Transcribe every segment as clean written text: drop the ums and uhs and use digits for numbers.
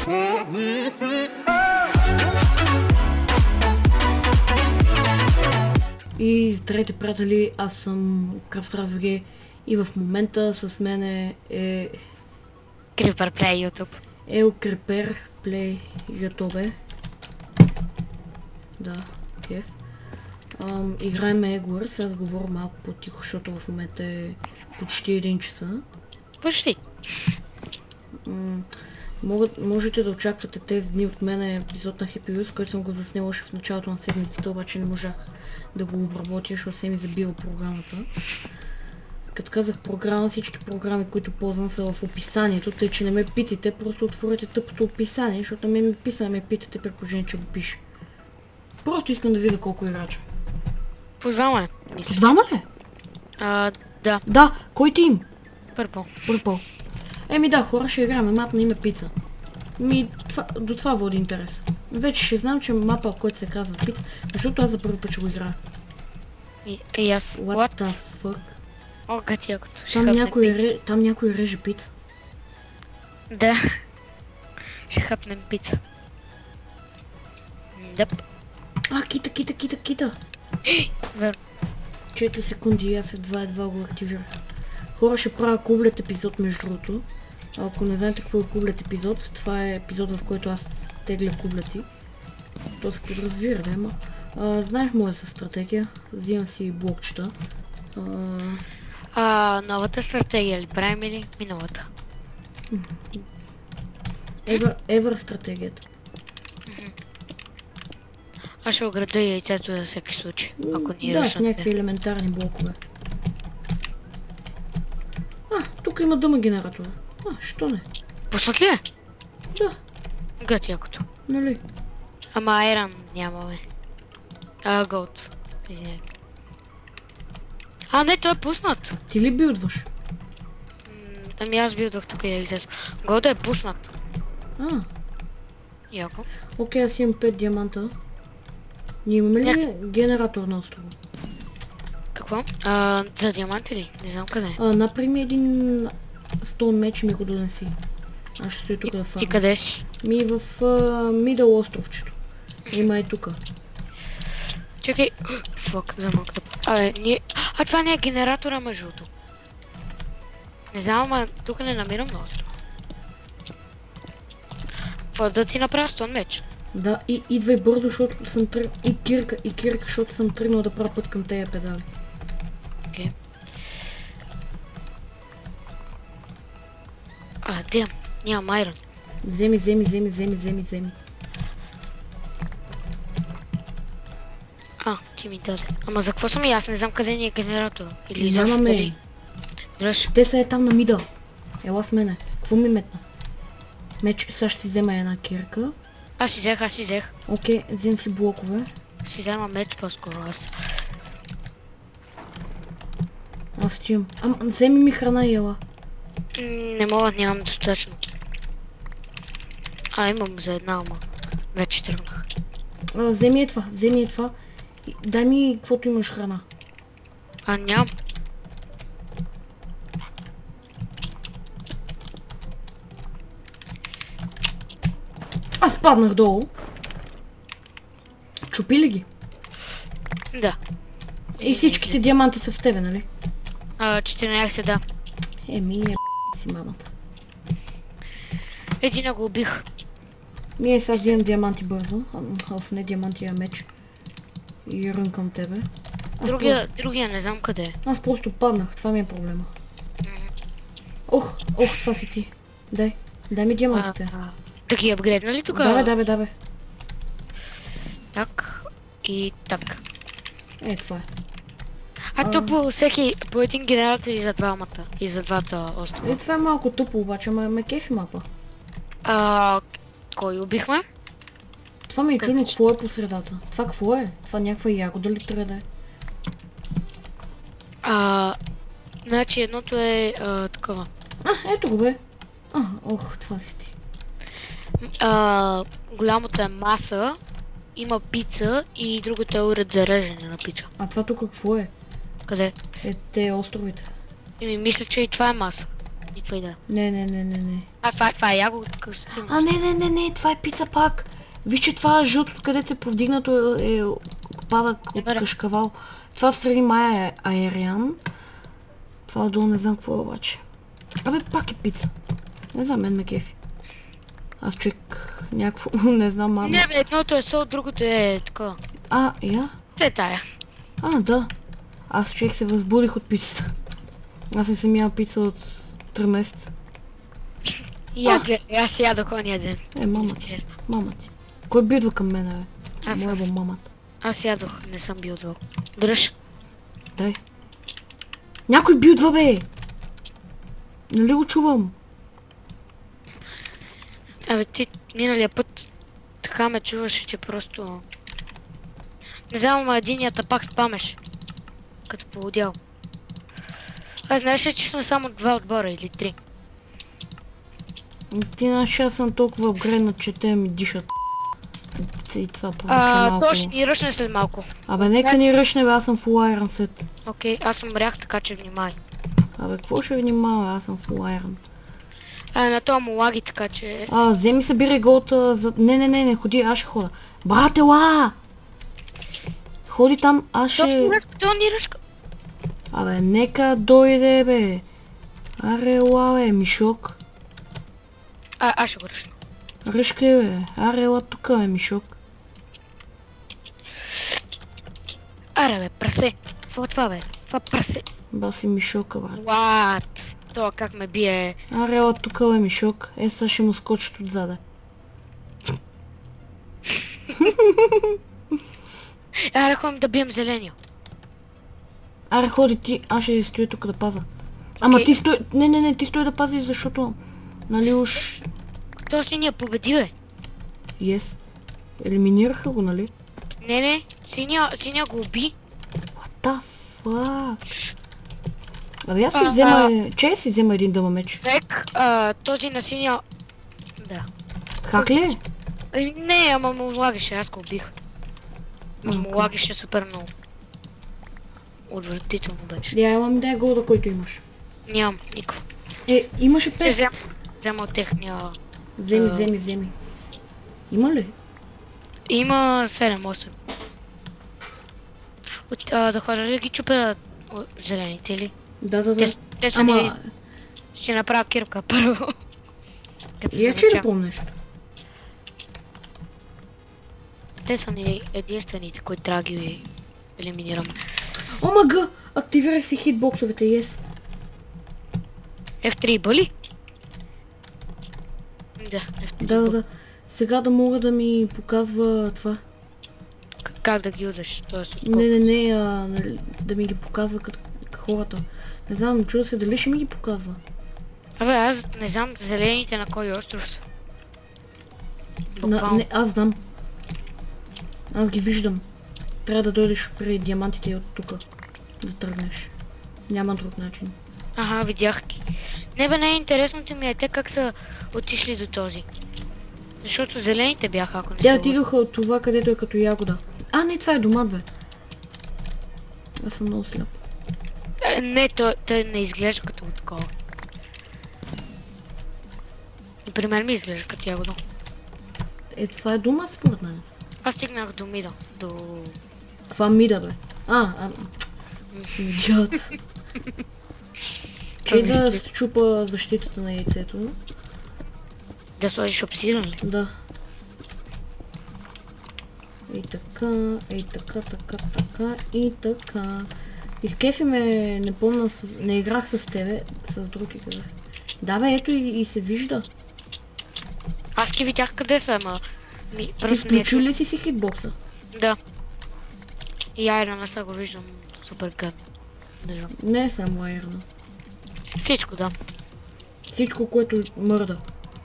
И здравейте, приятели, аз съм CraftRaz.bg и в момента с мен е Creeper Play YouTube. Creeper Play YouTube. Да, кеф. Играем Egwars, сега говоря малко по-тихо, защото в момента е почти 1 часа. Почти. Можете да очаквате тези дни от мен епизод на Happy Wheels, който съм го заснел още в началото на седмицата, обаче не можах да го обработя, защото се ми забива програмата. Като казах програма, всички програми, които ползвам са в описанието, тъй че не ме питайте, просто отворете тъпото описание, защото ме писа, ме питате при положение, че го пише. Просто искам да видя колко играча. По двама е, мисля. Двама ли? Да. Да, кой ти им? Пърпъл. Еми да, хора ще играме мап на име Пица. До това води интерес. Вече ще знам, че мапа, който се казва Пица, защото аз за първи път ще го играя. И аз. What the fuck? О, гати якото. Там някой реже пица. Да. Ще хапнем пица. Дъп. Кита. Верно. 4 секунди и аз едва го активирах. Хора, ще правя кублет епизод между другото. Ако не знаете какво е кублет епизод, това е епизод, в който аз тегля кублети. То се подразбира, да, ама. Знаеш моята стратегия, взимам си блокчета. Новата стратегия ли правим или миналата? Ever стратегията. Аз ще ограда яйцето за всеки случай, ако ни да, с някакви елементарни блокове. Тук има дъма генератора. Що не? Пуснат ли е? Да. Гати якото. Нали? Ама айран нямаме. Голд. Извиняй. Не, той е пуснат. Ти ли билдваш? Ами аз билдвах тук и яйцето. Голд е пуснат. Яко. Окей, аз имам 5 диаманта. Ние имаме ли генератор на острова? Какво? За диаманти ли? Не знам къде. Направи ми един стоун меч и ми го донеси. Аз ще стоя тук да фармам. Ти къде си? Ми в мидъл островчето. Има и тука. Чакай. Фок, замълкна. Това не е генератора междуто. Не знам, ама тук не намирам на острова. Да ти направя стоун меч. Да, и идвай бързо, защото съм тръгнал. И кирка, защото съм тръгнал да правя път към тези педали. Окей. Дем, нямам айрон. Вземи. Ти ми даде. Ама за какво съм и аз не знам къде ни е генератора. Или нямаме. Дръж. Те са там на мидъл. Ела с мене. Какво ми метна? Меч, сега ще си взема една кирка. Аз си взех. Окей, взем си блокове. Си взема меч по-скоро аз. Аз стимам. Вземи ми храна и ела. Не мога, нямам достатъчно. Имам за една, ама вече тръгнах. Вземи е това. Дай ми каквото имаш храна. Нямам. Аз паднах долу. Чупи ли ги? Да. И всичките диаманти са в тебе, нали? 14, да. Си мамата. Едина го убих. Сега взимам диаманти бързо. Не диаманти, а меч. И рън към тебе. Другия не знам къде е. Аз просто паднах, това ми е проблема. Ох, това си ти. Дай ми диамантите. Да ги апгрейдна ли тук? Да бе. Так и так. Това е. То по един генератор и за двамата. И за двата острова. Това е малко тъпо обаче, ме кефи мапа. Кой убихме? Това ми е чудно, какво е по средата. Това какво е? Това някаква ягода ли трябва да е? Значи едното е такова. Ето го бе. Това си ти. Голямото е маса, има пица и другото е уред за режене на пица. Това тук какво е? Къде? Те островите. Мисля, че и това е маса. никаква идея. Не. Това е ягод къстим. А, не, това е пица пак. Виж, че това жълтото, където се повдигнато е падък от кашкавал. Това страни мая е аериан. Това отдолу не знам какво е обаче. Абе, пак е пица. Не знам, мен ме кефи. Аз човек някакво, не знам, мама. Не бе, едното е сол, другото е такова. А, я? Це тая. А, да. Аз човек се възбудих от пицата. Аз не съм ял пица от 3 месеца. И аз ядох ония ден. Мама ти. Кой бидва към мене, бе? Аз. Моя мамата. Аз ядох, не съм бил долу. Дръж. Дай. Някой билдва, бе! Нали го чувам? Абе ти миналия път така ме чуваше, че просто... Не знам, ама единията пак спамеш. Като полудял. А знаеш ли, че сме само 2 отбора или 3? Ти знаеш, аз съм толкова обгренат, че те ми дишат. И това повече малко. То ще ни ръшне след малко. Абе, нека ни ръшне, бе, аз съм full iron set. Окей, аз умрях, така че внимай. Абе, какво ще внимава, аз съм full iron. На това му лаги, така че... Вземи събирай голта за... Не, ходи, аз ще хода. Братела! Ходи там, аз ще... То ни ръшка. Абе, нека дойде, бе. Аре, ла, бе, мишок. Аз ще го ръшна. Ръшкай, бе. Аре, ла тука, бе, мишок. Аре, бе, прасе. Какво е това, бе? Това прасе. Баси мишока, брат. What? Това как ме бие. Аре, ла тука, бе, мишок. Сега ще му скочат отзаде. Аре, ходим да бием зеления. Аре, ходи ти, аз ще стоя тук да паза. Ама ти стой... Не, ти стой да пазиш, защото... Нали уж... То синия победи, бе. Yes. Елиминираха го, нали? Не, синия го уби. What the fuck? Абе, аз си взема... Че си взема един дъма меч? Век, този на синия... Да. Хак ли? Не, ама му лагаше, аз го убих. Му лагаше супер много. Отвратително беше. Имам дай голда, който имаш. Нямам никакво. Имаше 5. Взема от техния... Вземи. Има ли? Има 7-8. Да хора ли ги чупя зелените ли? Да. Те са ни... Ще направя кирка първо. Я че да помнеш? Те са ни единствените, които трябва да ги елиминираме. Омага! Активирай си хитбоксовете, yes. F3 бъли? Да, F3 Да. Сега да мога да ми показва това. Как да ги удаш? Не, да ми ги показва като хората. Не знам, чуда се дали ще ми ги показва. Абе, аз не знам зелените на кой остров са. Не, аз знам. Аз ги виждам. Трябва да дойдеш при диамантите от тука. Да тръгнеш. Няма друг начин. Ага, видях ги. Не бе, интересното ми е те как са отишли до този. Защото зелените бяха, ако не се... Те отидоха от това, където е като ягода. Не, това е домат, бе. Аз съм много сляп. Не, той не изглежда като такова. Например, ми изглежда като ягода. Това е домат според мен. Аз стигнах до мида. Това мида, бе. Идиот. Че да счупа защитата на яйцето. Да сложиш обсидиан ли? Да. И така, и така. Изкефи ме, не помня, не играх с тебе, с други казах. Да бе, ето и се вижда. Аз ги видях къде са, ама... Ти включи ли си хитбокса? Да. И айрона са го виждам супер гад. Не знам. Не е само айрона. Всичко, да. Всичко, което мърда.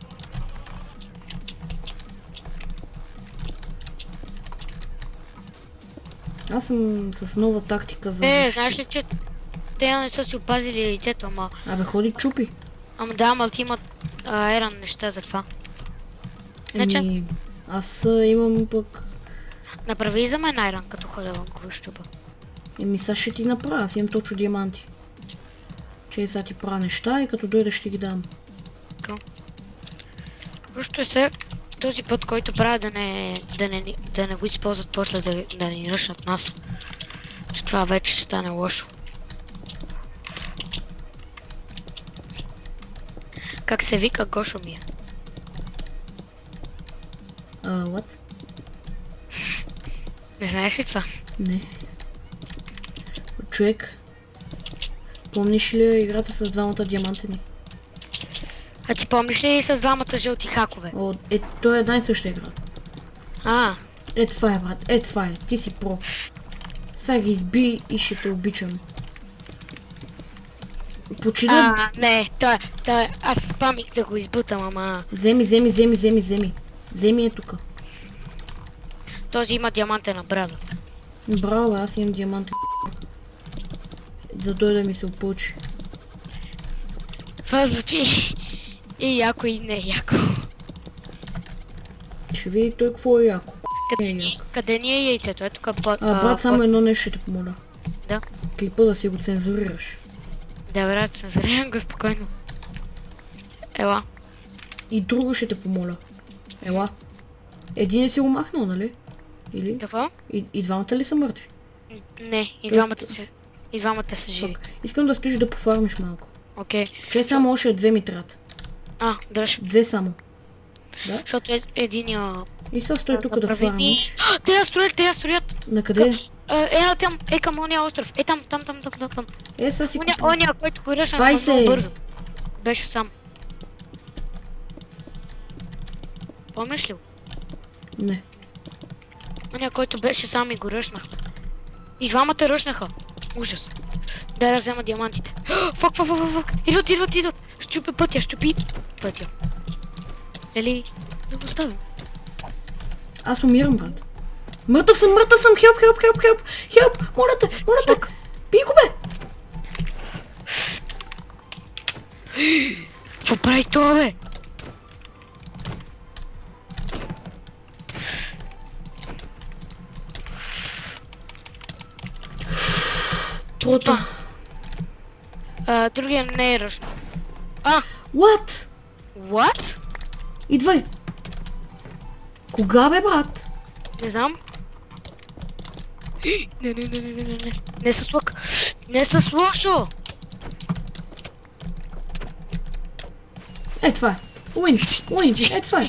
Аз съм с нова тактика за... Знаеш ли, че те не са си опазили яйцето, ама... Абе, ходи чупи. Ама да, ама ти имат айрон неща за това. Аз имам пък... Направи за мен айрон, като ходя да го щупа. Сега ще ти направя, аз имам точно диаманти. че сега ти правя неща и като дойдеш ще ги дам. Просто е се този път, който правя да не го използват после да ни ръшнат нас. Че това вече ще стане лошо. Как се вика Гошо ми е? What? Не знаеш ли това? Не. Човек, помниш ли играта с двамата диамантени? А ти помниш ли с двамата жълти хакове? То е една и съща игра. Това е, брат, това е. Ти си про. Сега ги изби и ще те обичам. Не, той аз спамих да го избутам, ама... Вземи е тука. Този има диамантена брада. Браво, аз имам диамантен. Да дойде да ми се опълчи. Това звучи и яко и не яко. Ще види той какво е яко. Къде ни е яйцето? Ето тук... брат, само едно нещо ще те помоля. Да? Клипа да си го цензурираш. Да, брат, цензурирам го спокойно. Ела. И друго ще те помоля. Ела. Един си го махнал, нали? Или? Това? И двамата ли са мъртви? Не, и двамата са живи. Искам да стоиш да пофармиш малко. Окей. Че само още две ми трябват. Дръж. Две само. Да? Защото единия... И сега стой тук да фармиш. Те я строят! Накъде? Там, към ония остров. Там. Сега си купа. Ония, който го ръшна много бързо. Беше сам. Помниш ли го? Не. Ония, който беше сам и го ръшнах. И двамата ръшнаха. Ужас. Дай да взема диамантите. Фак. Идват. Щупи пътя. Или да го оставим? Аз умирам, брат. Мъртъв съм! Хелп! Моля те! Пий го, бе! Какво прави това, бе? Прото. Другия не е ръчно. What? Идвай! Кога, бе, брат? Не знам. Не. Не с лък. Не с лошо. Това е. Уин. Това е.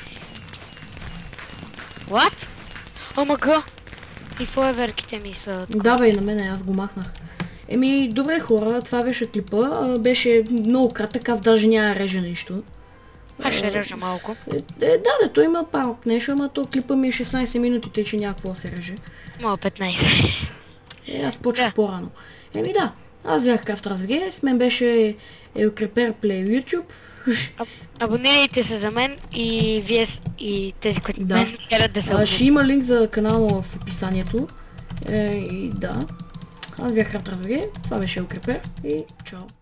What? Омага. И фойерверките ми са... Да, бе, и на мене, аз го махнах. Добре, хора, това беше клипа. Беше много кратък, даже няма реже нещо. Аз ще режа малко. Да, той има пак нещо, ама то клипа ми е 16 минути, тъй че някакво се реже. Мало 15. Аз почвах по-рано. Да, аз бях CraftRazBG, с мен беше Elcreper Play YouTube. Абонирайте се за мен и вие и тези, които мен херат да се абонират. Ще има линк за канала в описанието. И да, аз бях CraftRazBG, това беше Elcreper и чао.